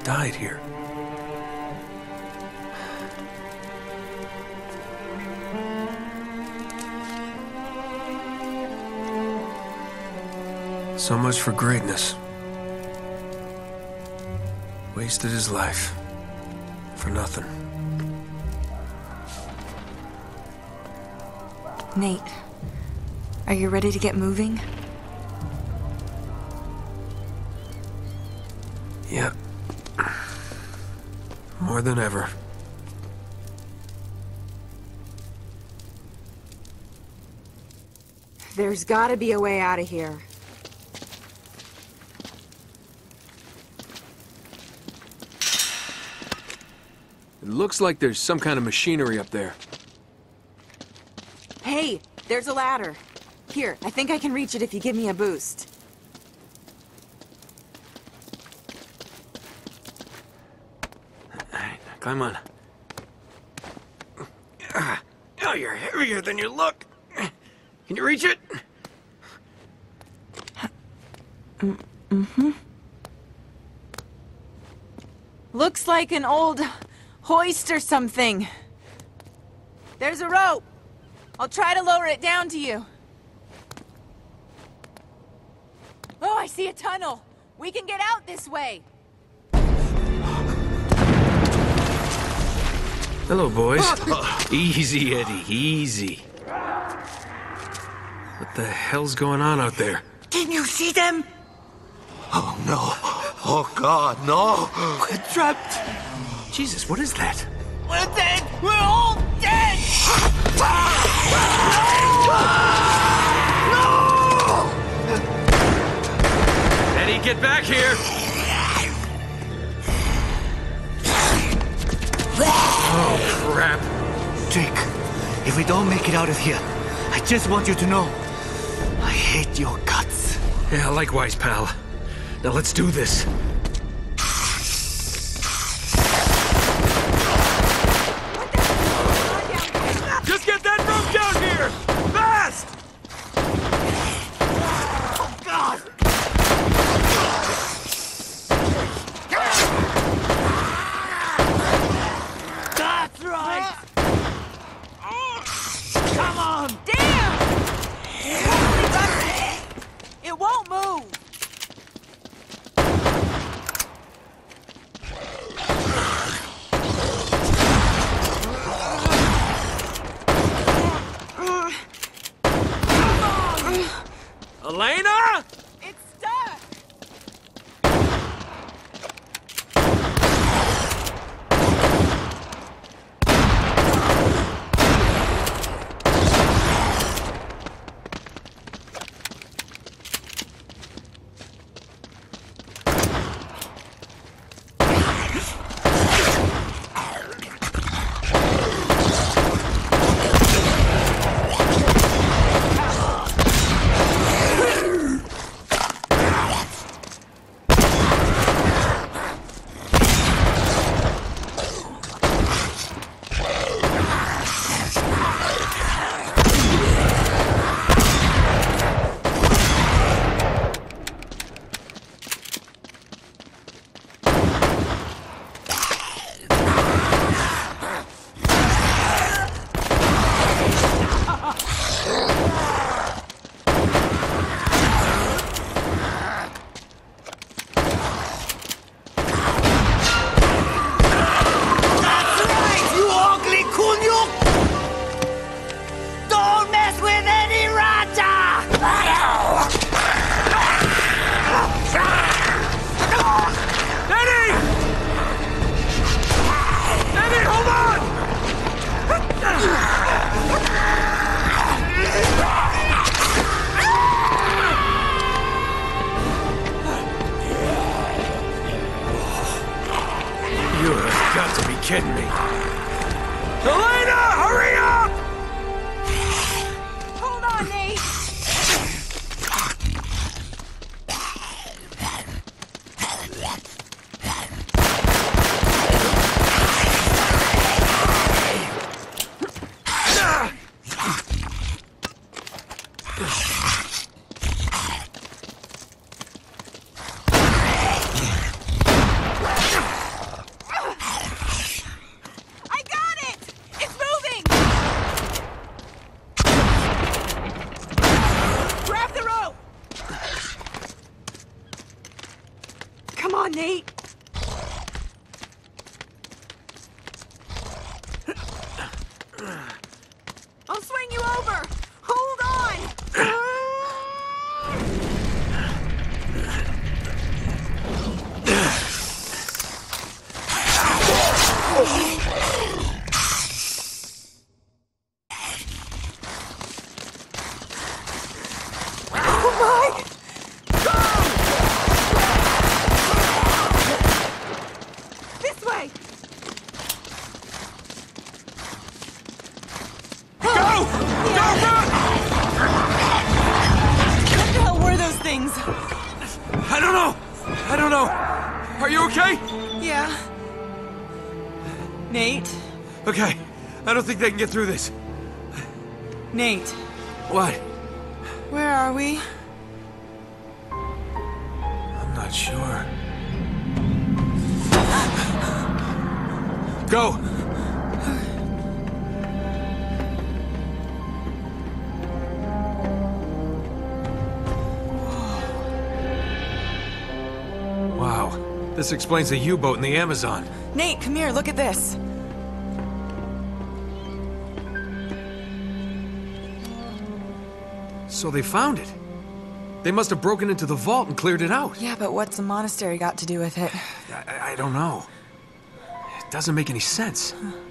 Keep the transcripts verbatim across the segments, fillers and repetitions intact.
died here. So much for greatness. Wasted his life. For nothing. Nate, are you ready to get moving? Yep. More than ever. There's gotta be a way out of here. It looks like there's some kind of machinery up there. Hey, there's a ladder. Here, I think I can reach it if you give me a boost. Alright, climb on. Oh, you're heavier than you look. Can you reach it? Mm-hmm. Looks like an old hoist or something. There's a rope. I'll try to lower it down to you. Oh, I see a tunnel. We can get out this way. Hello, boys. Easy, Eddie, easy. What the hell's going on out there? Can you see them? Oh, no. Oh, God, no. We're trapped. Jesus, what is that? We're dead. We're all dead. No! Eddie, get back here! Oh, crap. Jake, if we don't make it out of here, I just want you to know, I hate your guts. Yeah, likewise, pal. Now let's do this. Just get that rope down here! Fast! Oh, God! That's right! Come on! Damn! Totally busted. It won't move. Elena? It's stuck. You have got to be kidding me. Elena, hurry up! Hold on, Nate. I'll swing you over! Hold on! Oh my! This way! Go! Go, run! What the hell were those things? I don't know. I don't know. Are you okay? Yeah. Nate? Okay. I don't think they can get through this. Nate, What? where are we? I'm not sure. Go! Wow. This explains the U-boat in the Amazon. Nate, come here, look at this. So they found it. They must have broken into the vault and cleared it out. Yeah, but what's the monastery got to do with it? I, I don't know. It doesn't make any sense.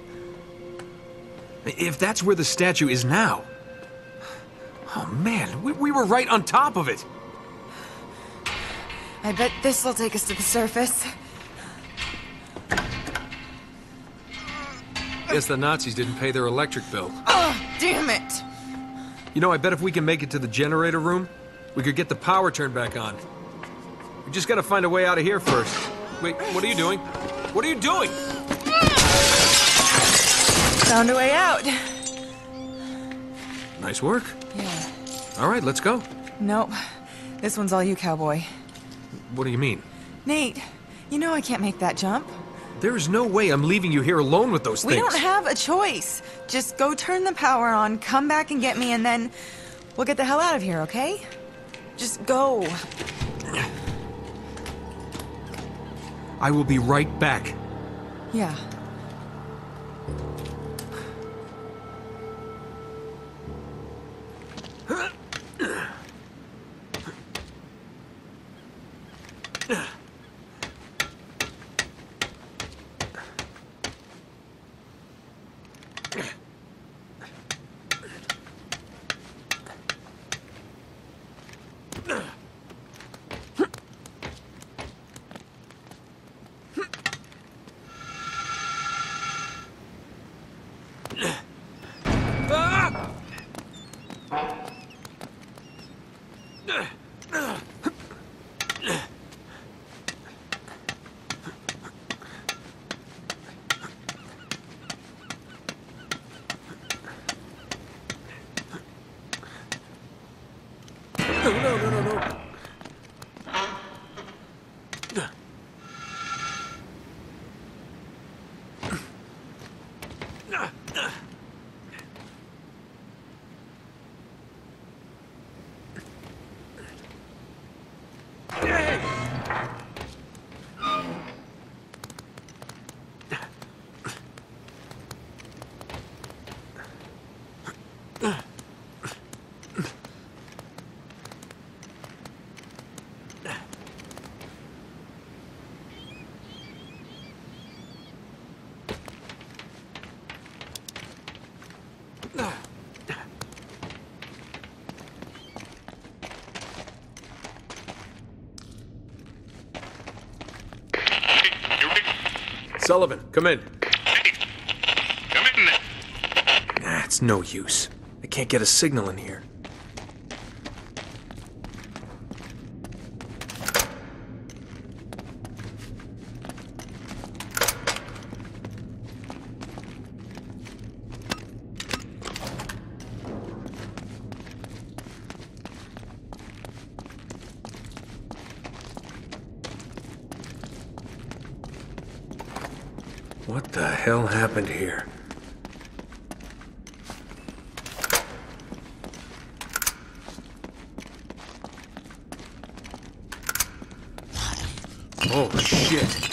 If that's where the statue is now... Oh man, we, we were right on top of it. I bet this will take us to the surface. Guess the Nazis didn't pay their electric bill. Oh, damn it! You know, I bet if we can make it to the generator room, we could get the power turned back on. We just gotta find a way out of here first. Wait, what are you doing? What are you doing? Found a way out. Nice work. Yeah. All right, let's go. Nope. This one's all you, cowboy. What do you mean? Nate, you know I can't make that jump. There is no way I'm leaving you here alone with those We things. don't have a choice. Just go turn the power on, come back and get me, and then we'll get the hell out of here, okay? Just go. I will be right back. Yeah. No, no, no, no, no. Sullivan, come in. Hey, come in. Nah, it's no use. I can't get a signal in here. What the hell happened here? Oh, shit.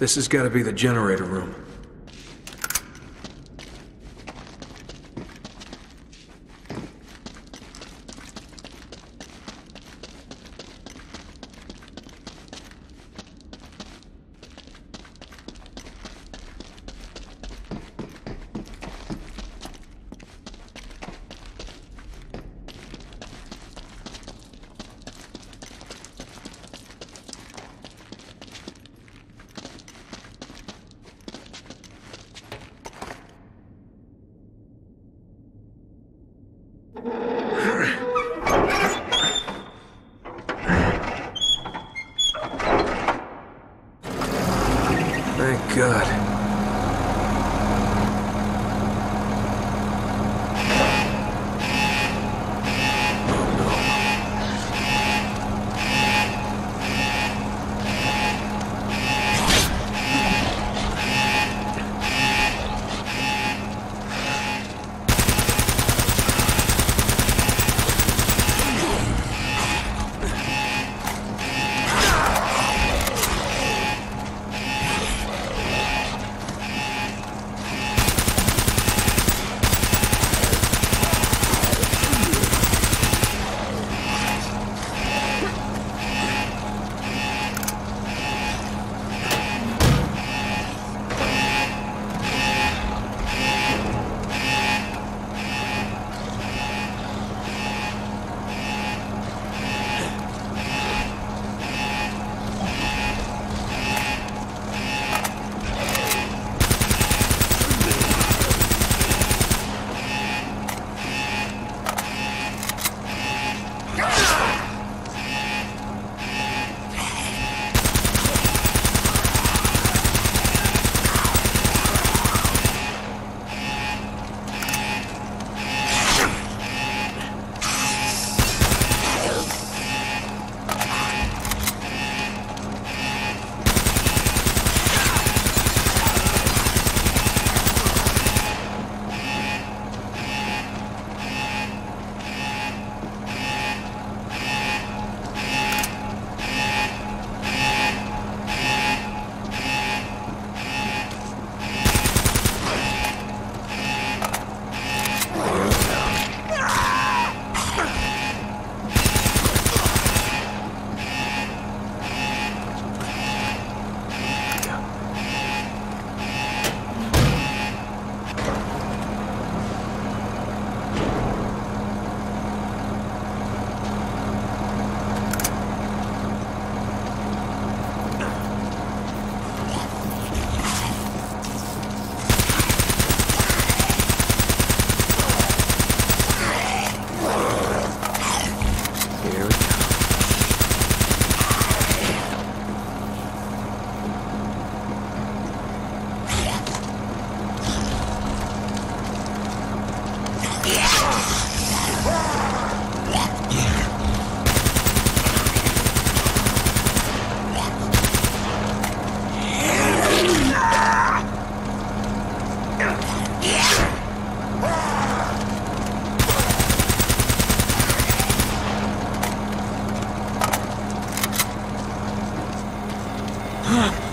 This has got to be the generator room. Thank God. Huh?